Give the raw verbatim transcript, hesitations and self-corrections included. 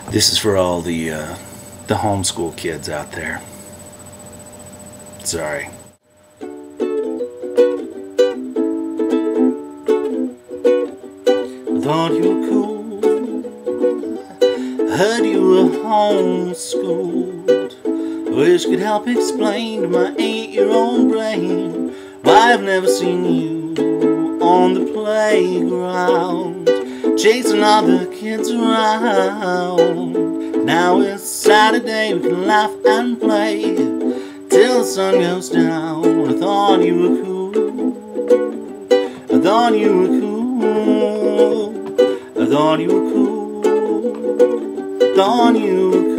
This is for all the uh, the homeschool kids out there. Sorry. I thought you were cool. I heard you were homeschooled. Wish could help explain to my eight-year-old brain why I've never seen you on the playground, chasing other kids around. Now it's Saturday, we can laugh and play till the sun goes down. I thought you were cool. I thought you were cool. I thought you were cool. Thought you were cool.